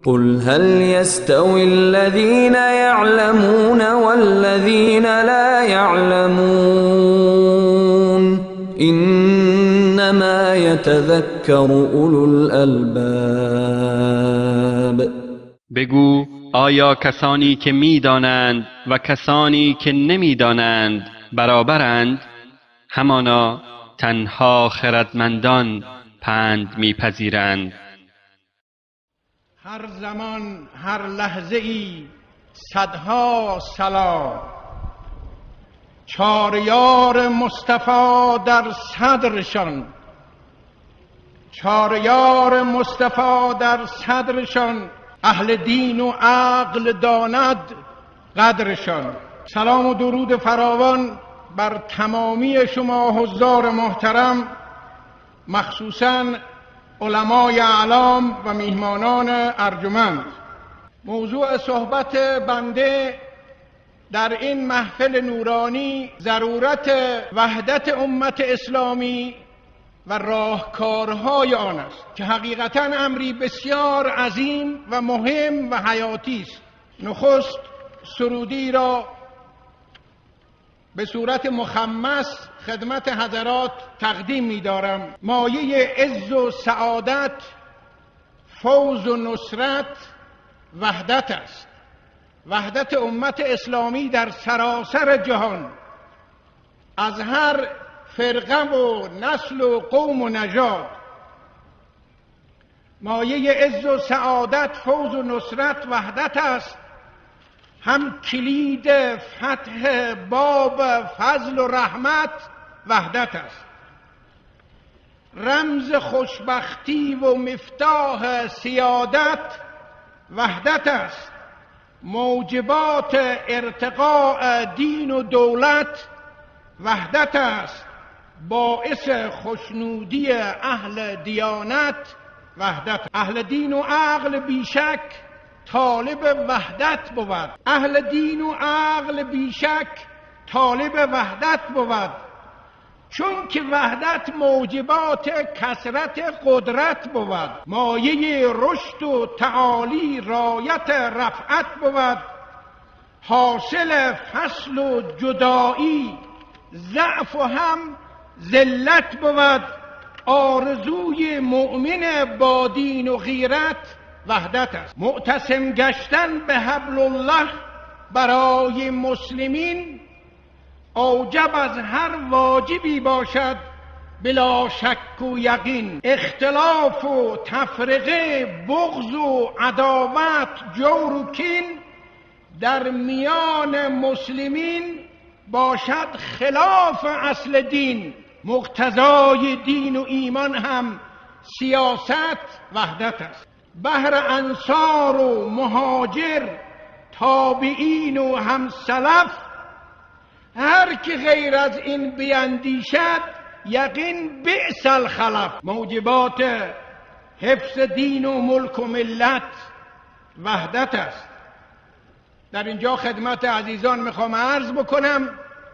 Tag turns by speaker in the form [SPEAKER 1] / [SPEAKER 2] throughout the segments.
[SPEAKER 1] قل هل يستوي الذين يعلمون والذين لا يعلمون إنما يتذكر أولو الألباب.
[SPEAKER 2] بگو آیا کسانی که می‌دانند و کسانی که نمی‌دانند برابرند؟ همانا تنها خردمندان پند می‌پذیرند.
[SPEAKER 3] هر زمان هر لحظه ای صدها سلام، چاریار مصطفی در صدرشان، چاریار مصطفی در صدرشان، اهل دین و عقل داند قدرشان. سلام و درود فراوان بر تمامی شما حضار محترم، مخصوصاً علمای اعلام و میهمانان ارجمند. موضوع صحبت بنده در این محفل نورانی ضرورت وحدت امت اسلامی و راهکارهای آن است که حقیقتاً امری بسیار عظیم و مهم و حیاتی است. نخست سرودی را به صورت مخمس خدمت حضرات تقدیم می‌دارم. مایه عز و سعادت، فوز و نصرت وحدت است. وحدت امت اسلامی در سراسر جهان، از هر فرقه و نسل و قوم و نژاد. مایه عز و سعادت، فوز و نصرت وحدت است. هم کلید فتح باب فضل و رحمت وحدت است. رمز خوشبختی و مفتاح سیادت وحدت است. موجبات ارتقاء دین و دولت وحدت است. باعث خوشنودی اهل دیانت وحدت. اهل دین و عقل بیشک طالب وحدت بود. اهل دین و عقل بیشک طالب وحدت بود، چون که وحدت موجبات کثرت قدرت بود. مایه رشد و تعالی رایت رفعت بود. حاصل فصل و جدایی ضعف و هم ذلت بود. آرزوی مؤمن با دین و غیرت وحدت است. معتصم گشتن به حبل الله برای مسلمین اوجب از هر واجبی باشد بلا شک و یقین. اختلاف و تفرقه، بغض و عداوت، جور و کین در میان مسلمین باشد خلاف اصل دین. مقتضای دین و ایمان هم سیاست وحدت است. بهر انصار و مهاجر، تابعین و همسلف، هر که غیر از این بیندیشد یقین بئس الخلف. موجبات حفظ دین و ملک و ملت وحدت است. در اینجا خدمت عزیزان میخوام عرض بکنم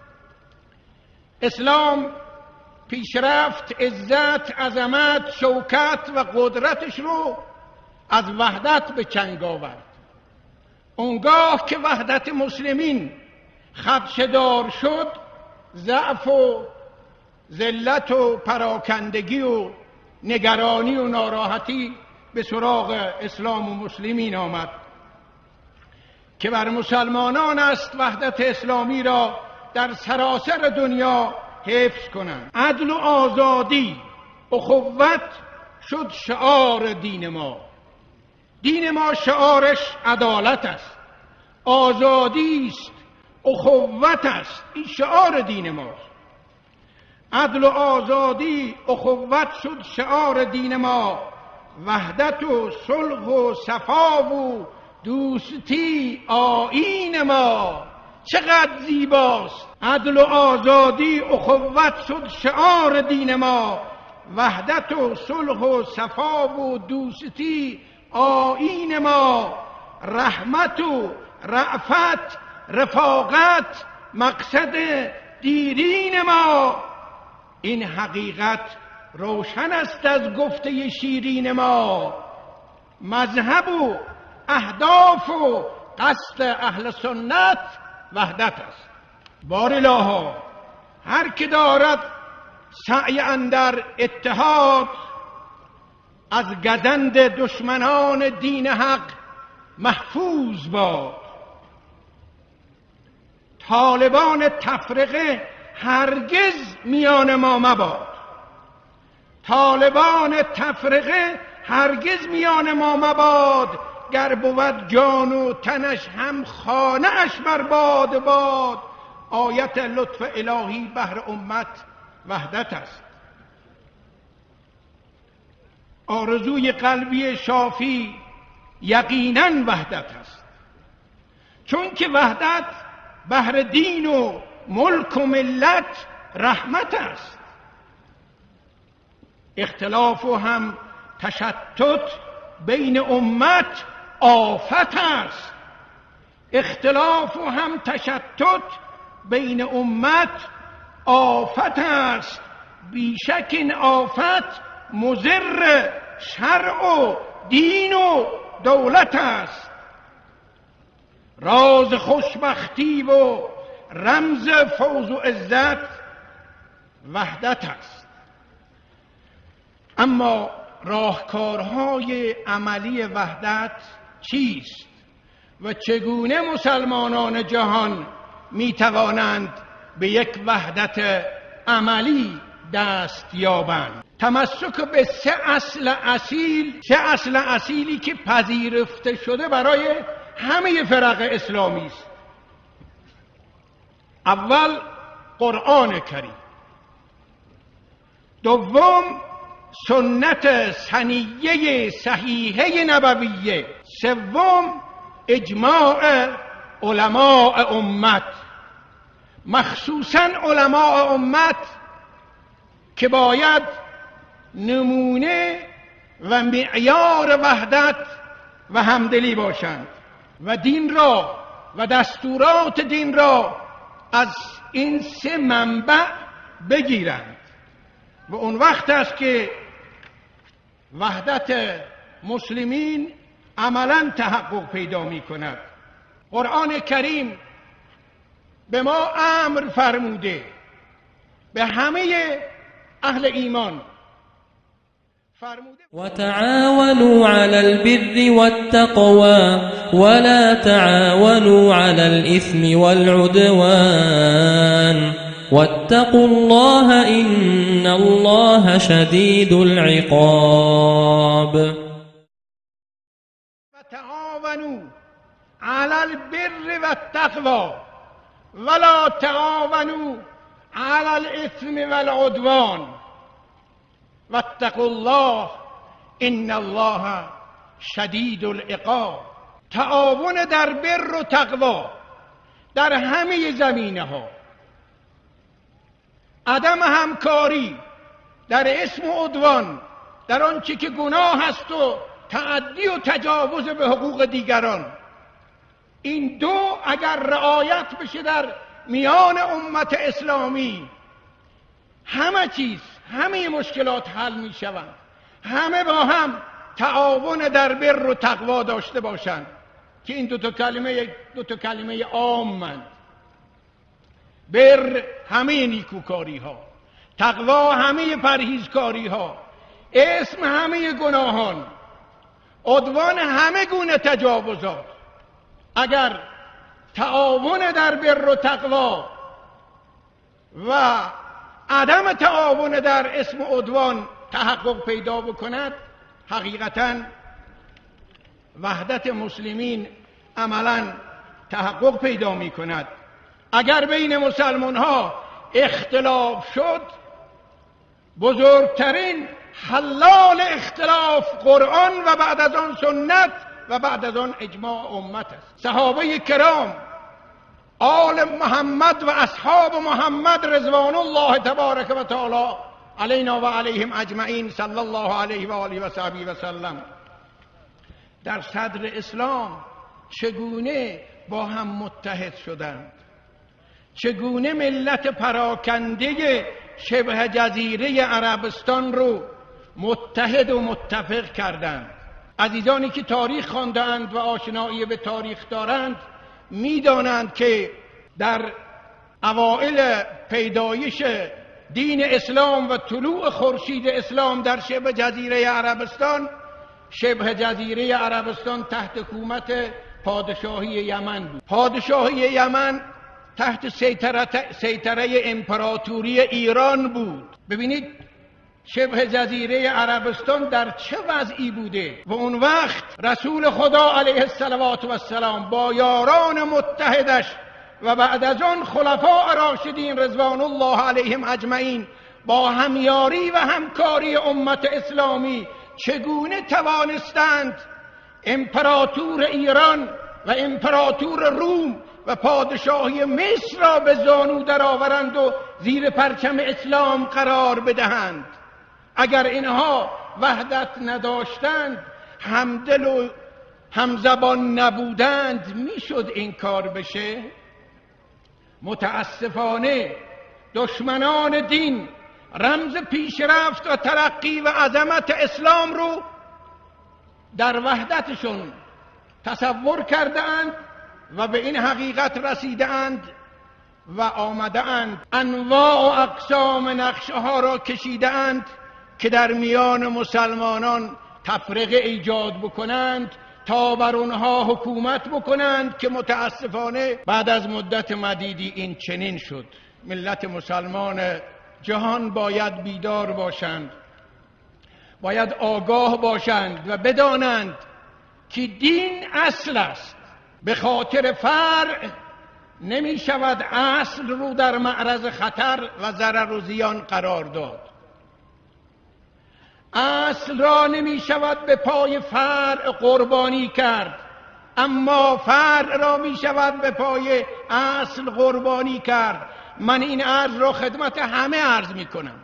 [SPEAKER 3] اسلام پیشرفت، عزت، عظمت، شوکت و قدرتش رو از وحدت به چنگ آورد. اونگاه که وحدت مسلمین خدشه‌دار شد، ضعف و ذلت و پراکندگی و نگرانی و ناراحتی به سراغ اسلام و مسلمین آمد که بر مسلمانان است وحدت اسلامی را در سراسر دنیا حفظ کنند. عدل و آزادی، اخوت شد شعار دین ما. دین ما شعارش عدالت است، آزادی است، اخوت است. این شعار دین ماست. عدل و آزادی، اخوت شد شعار دین ما. وحدت و صلح و صفا و دوستی آیین ما. چقدر زیباست. عدل و آزادی، اخوت شد شعار دین ما. وحدت و صلح و صفا و دوستی آیین ما. رحمت و رأفت، رفاقت مقصد دیرین ما. این حقیقت روشن است از گفته شیرین ما. مذهب و اهداف و قصد اهل سنت وحدت است. بارالله هر که دارد سعی اندر اتحاد از گزند دشمنان دین حق محفوظ باد. طالبان تفرقه هرگز میان ما مباد. طالبان تفرقه هرگز میان ما مباد. گر بود جان و تنش هم خانه اش برباد باد. آیت لطف الهی بهر امت وحدت است. آرزوی قلبی شافی یقیناً وحدت است، چون که وحدت بهر دین و ملک و ملت رحمت است. اختلاف و هم تشتت بین امت آفت است. اختلاف و هم تشتت بین امت آفت است. بیشک این آفت مضر شرع و دین و دولت است. راز خوشبختی و رمز فوز و عزت وحدت است. اما راهکارهای عملی وحدت چیست و چگونه مسلمانان جهان می توانند به یک وحدت عملی دست یابند؟ تمسک به سه اصل اصیلی که پذیرفته شده برای همه فرق اسلامی است. اول قرآن کریم، دوم سنت سنیه صحیحه نبویه، سوم اجماع علماء امت، مخصوصا علماء امت که باید نمونه و معیار وحدت و همدلی باشند و دین را و دستورات دین را از این سه منبع بگیرند و اون وقت است که وحدت مسلمین عملا تحقق پیدا می کند. قرآن کریم به ما امر فرموده، به همه اهل ایمان فرموده:
[SPEAKER 4] وتعاونوا على البر والتقوى ولا تعاونوا على الإثم والعدوان واتقوا الله إن الله شديد العقاب.
[SPEAKER 3] وتعاونوا على البر والتقوى ولا تعاونوا على الإثم والعدوان واتقوا الله ان الله شدید العقاب. تعاون در بر و تقوا در همه زمینه ها، عدم همکاری در اسم و عدوان در آنچه که گناه است و تعدی و تجاوز به حقوق دیگران، این دو اگر رعایت بشه در میان امت اسلامی، همه چیز، همه مشکلات حل می شوند. همه با هم تعاون در بر و تقوا داشته باشند که این دو تا کلمه عامند. بر همه نیکوکاری ها، تقوا همه پرهیزکاری ها، اسم همه گناهان، عدوان همه گونه تجاوزات. اگر تعاون در بر و تقوا و عدم تعاون در اسم و عدوان تحقق پیدا بکند، حقیقتاً وحدت مسلمین عملاً تحقق پیدا می کند. اگر بین مسلمان ها اختلاف شد، بزرگترین حلال اختلاف قرآن و بعد از آن سنت و بعد از آن اجماع امت است. صحابه کرام، آل محمد و اصحاب محمد رضوان الله تبارک و تعالی علینا و علیهم اجمعین صلی الله علیه و آله و صحبه و سلم، در صدر اسلام چگونه با هم متحد شدند، چگونه ملت پراکنده شبه جزیره عربستان رو متحد و متفق کردند. عزیزانی که تاریخ خواندند و آشنایی به تاریخ دارند می‌دانند که در اوائل پیدایش دین اسلام و طلوع خورشید اسلام در شبه جزیره عربستان تحت حکومت پادشاهی یمن بود. پادشاهی یمن تحت سیطره امپراتوری ایران بود. ببینید شبه جزیره عربستان در چه وضعی بوده و اون وقت رسول خدا علیه السلام با یاران متحدش و بعد از آن خلفاء راشدین رضوان الله علیهم اجمعین با همیاری و همکاری امت اسلامی چگونه توانستند امپراتور ایران و امپراتور روم و پادشاهی مصر را به زانو درآورند و زیر پرچم اسلام قرار بدهند. اگر اینها وحدت نداشتند، همدل و همزبان نبودند، میشد این کار بشه؟ متاسفانه دشمنان دین رمز پیشرفت و ترقی و عظمت اسلام رو در وحدتشون تصور کرده‌اند و به این حقیقت رسیده‌اند و آمده‌اند انواع و اقسام نقشه ها را کشیده‌اند که در میان مسلمانان تفرقه ایجاد بکنند تا بر اونها حکومت بکنند که متاسفانه بعد از مدت مدیدی این چنین شد. ملت مسلمان جهان باید بیدار باشند، باید آگاه باشند و بدانند که دین اصل است. به خاطر فرع نمی شود اصل رو در معرض خطر و ضرر و زیان قرار داد. اصل را نمی شود به پای فرع قربانی کرد، اما فرع را می شود به پای اصل قربانی کرد. من این عرض را خدمت همه عرض می کنم.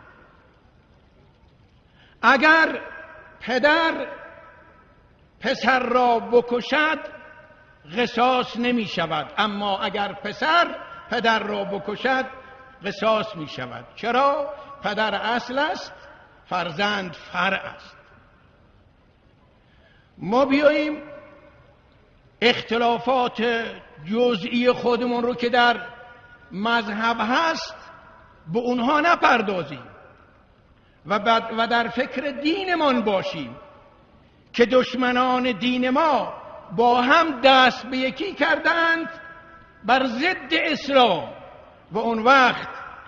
[SPEAKER 3] اگر پدر پسر را بکشد قصاص نمی شود، اما اگر پسر پدر را بکشد قصاص می شود. چرا؟ پدر اصل است، فرزند فرع است. ما بیاییم اختلافات جزئی خودمون رو که در مذهب هست به اونها نپردازیم و در فکر دینمان باشیم که دشمنان دین ما با هم دست به یکی کردند بر ضد اسلام و اون وقت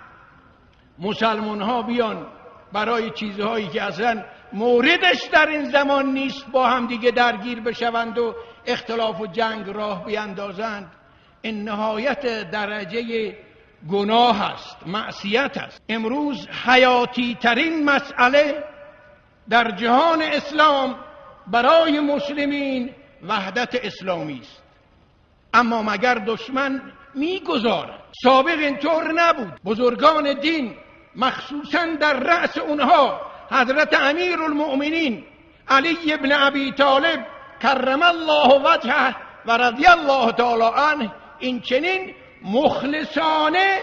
[SPEAKER 3] مسلمان ها بیان برای چیزهایی که اصلا موردش در این زمان نیست با هم دیگه درگیر بشوند و اختلاف و جنگ راه بیندازند. این نهایت درجه گناه است، معصیت است. امروز حیاتی ترین مسئله در جهان اسلام برای مسلمین وحدت اسلامی است، اما مگر دشمن میگذارد؟ سابق اینطور نبود. بزرگان دین مخصوصا در رأس اونها حضرت امیرالمؤمنین علی ابن ابی طالب کرم الله وجهه و رضی الله تعالی عنه این چنین مخلصانه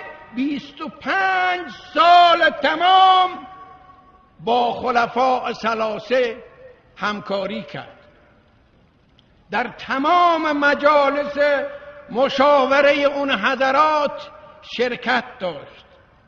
[SPEAKER 3] 25 سال تمام با خلفاء ثلاثه همکاری کرد. در تمام مجالس مشاوره اون حضرات شرکت داشت.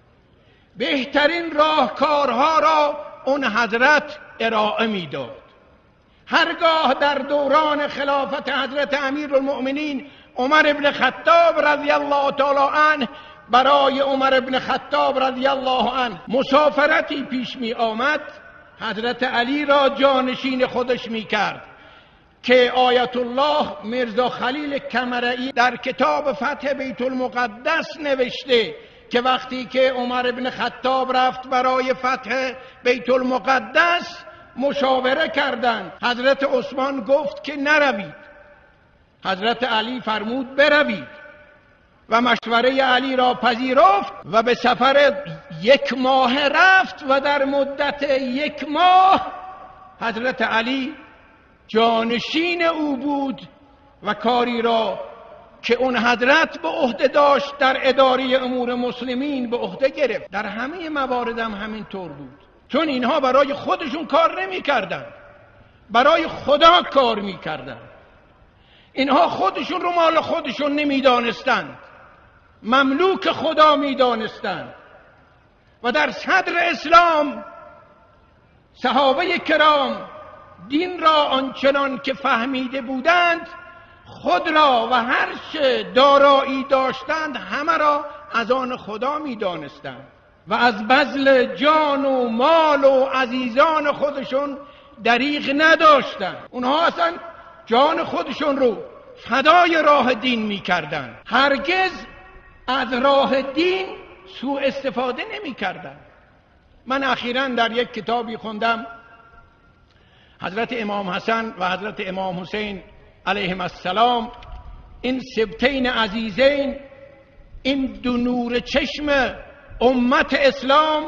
[SPEAKER 3] بهترین راهکارها را اون حضرت ارائه میداد. هرگاه در دوران خلافت حضرت امیرالمؤمنین عمر ابن خطاب رضی الله تعالی عنه برای عمر ابن خطاب رضی الله عنه مسافرتی پیش می آمد، حضرت علی را جانشین خودش می کرد که آیت الله میرزا خلیل کمرئی در کتاب فتح بیت المقدس نوشته که وقتی که عمر ابن خطاب رفت برای فتح بیت المقدس مشاوره کردند. حضرت عثمان گفت که نروید، حضرت علی فرمود بروید و مشوره علی را پذیرفت و به سفر 1 ماه رفت و در مدت 1 ماه حضرت علی جانشین او بود و کاری را که اون حضرت به عهده داشت در اداره امور مسلمین به عهده گرفت. در همه موارد هم همین طور بود، چون اینها برای خودشون کار نمی کردن، برای خدا کار میکردند. اینها خودشون رو مال خودشون نمیدانستند، مملوک خدا میدانستند. و در صدر اسلام صحابه کرام دین را آنچنان که فهمیده بودند، خود را و هر چه دارایی داشتند همه را از آن خدا میدانستند و از بذل جان و مال و عزیزان خودشون دریغ نداشتند. اونها اصلا جان خودشون رو فدای راه دین میکردند، هرگز از راه دین سوء استفاده نمیکردند. من اخیراً در یک کتابی خوندم حضرت امام حسن و حضرت امام حسین علیهم السلام، این سبتین عزیزین، این دو نور چشم امت اسلام،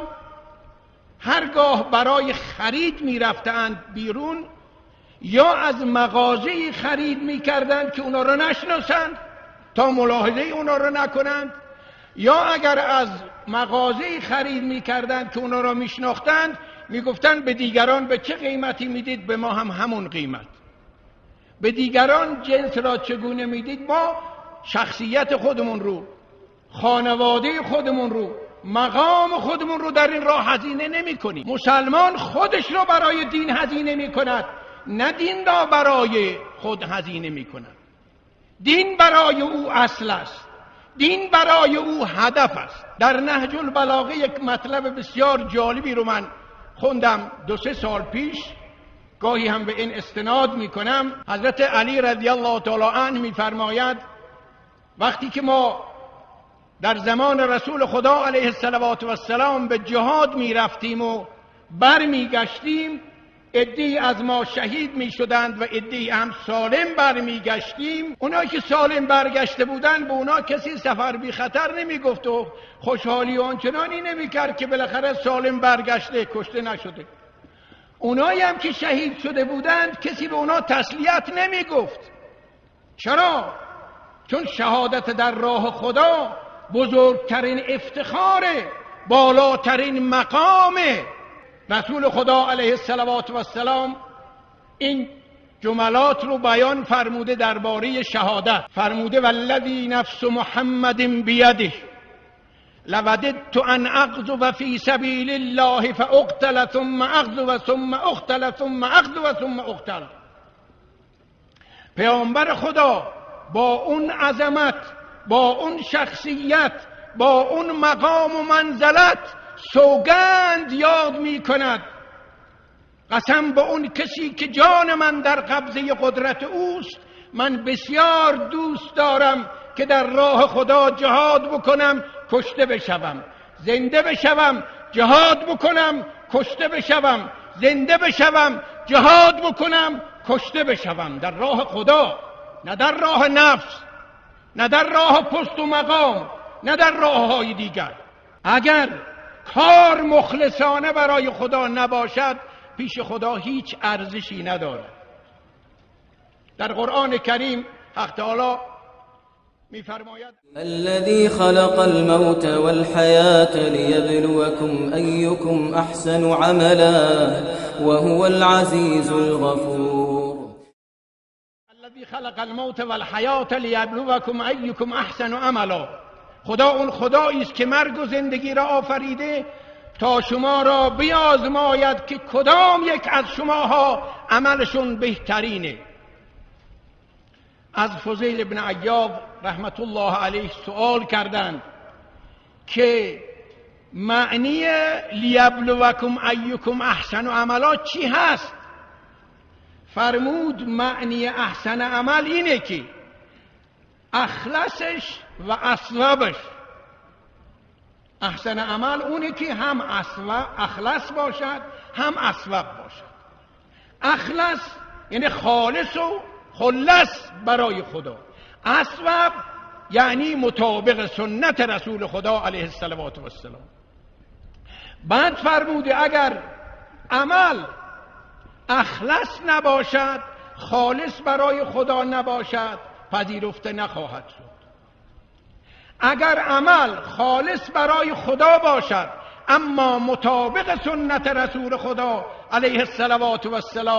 [SPEAKER 3] هرگاه برای خرید می رفتند بیرون، یا از مغازه خرید می کردند که اونا را نشناسند تا ملاحظه اونا را نکنند، یا اگر از مغازه خرید می کردند که اونا را می شناختند، می گفتند به دیگران به چه قیمتی می دید، به ما هم همون قیمت. به دیگران جنس را چگونه می دید، ما شخصیت خودمون رو، خانواده خودمون رو، مقام خودمون رو در این راه هزینه نمی کنیم. مسلمان خودش رو برای دین هزینه می کند، نه دین را برای خود هزینه می کند. دین برای او اصل است، دین برای او هدف است. در نهج البلاغه یک مطلب بسیار جالبی رو من خوندم 2-3 سال پیش، گاهی هم به این استناد می کنم. حضرت علی رضی الله تعالی عنه می فرماید وقتی که ما در زمان رسول خدا علیه السلام به جهاد می رفتیم و بر می گشتیم، عده‌ای از ما شهید می شدند و عده‌ای هم سالم بر می گشتیم. اونا که سالم برگشته بودند به اونا کسی سفر بی خطر نمی گفت و خوشحالی آنچنانی نمی کرد که بالاخره سالم برگشته، کشته نشده. اونایی هم که شهید شده بودند کسی به اونا تسلیت نمی گفت. چرا؟ چون شهادت در راه خدا بزرگترین افتخاره، بالاترین مقامه. رسول خدا علیه السلام این جملات رو بیان فرموده درباره شهادت. فرموده والذی نفس محمد بیده لوددت ان اغزو فی سبیل الله فاقتل ثم اغزو ثم اقتل ثم اغزو ثم اقتل. پیامبر خدا با اون عظمت، با اون شخصیت، با اون مقام و منزلت سوگند یاد می کند، قسم به اون کسی که جان من در قبضه قدرت اوست، من بسیار دوست دارم که در راه خدا جهاد بکنم، کشته بشوم، زنده بشوم، جهاد بکنم، کشته بشوم، زنده بشوم، جهاد بکنم، کشته بشوم، در راه خدا، نه در راه نفس، نه در راه پست و مقام، نه در راه های دیگر. اگر کار مخلصانه برای خدا نباشد، پیش خدا هیچ ارزشی ندارد. در قرآن کریم حق تعالی می‌فرماید
[SPEAKER 1] الذي خلق الموت والحياة ليبلوكم أيكم أحسن عملا وهو العزيز الغفور.
[SPEAKER 3] الذي خلق الموت والحیات لیبلوکم ایکم احسن عملا. خدا اون خدایی است که مرگ و زندگی را آفریده تا شما را بیازماید که کدام یک از شماها عملشون بهترینه. از فضیل ابن عیاض رحمت الله علیه سوال کردند که معنی لیبلوکم ایکم احسن عملا چی هست؟ فرمود معنی احسن عمل اینه که اخلصش و اصوبش. احسن عمل اونه که هم اخلص باشد هم اصوب باشد. اخلص یعنی خالص و خلص برای خدا، اصوب یعنی مطابق سنت رسول خدا علیه السلام. بعد فرموده اگر عمل اخلص نباشد، خالص برای خدا نباشد، پذیرفته نخواهد شد. اگر عمل خالص برای خدا باشد اما مطابق سنت رسول خدا علیه السلام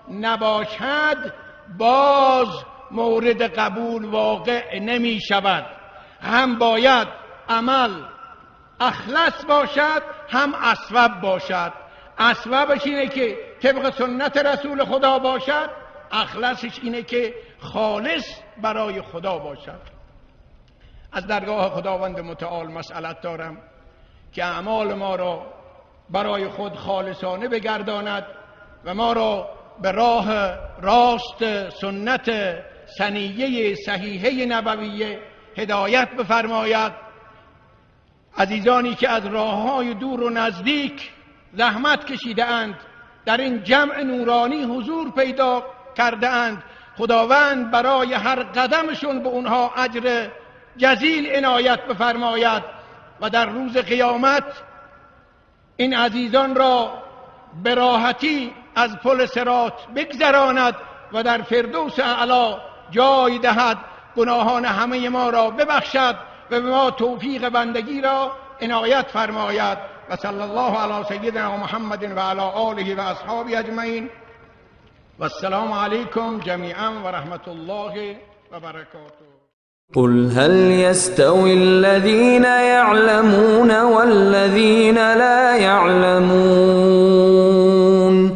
[SPEAKER 3] نباشد باز مورد قبول واقع نمی شود. هم باید عمل اخلص باشد، هم اصوب باشد. اصوبش اینه که طبق سنت رسول خدا باشد، اخلصش اینه که خالص برای خدا باشد. از درگاه خداوند متعال مسئلت دارم که اعمال ما را برای خود خالصانه بگرداند و ما را به راه راست سنت سنیه صحیحه نبویه هدایت بفرماید. عزیزانی که از راههای دور و نزدیک زحمت کشیده اند، در این جمع نورانی حضور پیدا کرده اند، خداوند برای هر قدمشون به اونها اجر جزیل عنایت بفرماید و در روز قیامت این عزیزان را به راحتی از پل صراط بگذراند و در فردوس اعلی جای دهد. گناهان همه ما را ببخشد و به ما توفیق بندگی را عنایت فرماید. و صلی الله علی سیدنا محمد و علی آله و اصحابه اجمعین و السلام علیکم جمیعا و رحمت الله و برکاته.
[SPEAKER 1] قل هل يستوي الذين يعلمون والذين لا يعلمون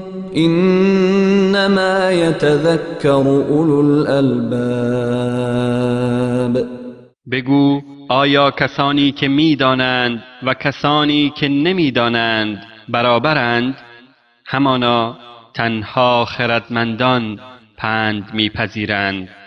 [SPEAKER 1] إنما يتذكر أولو الألباب.
[SPEAKER 2] بگو آیا کسانی که می‌دانند و کسانی که نمی‌دانند برابرند؟ همانا تنها خردمندان پند می‌پذیرند.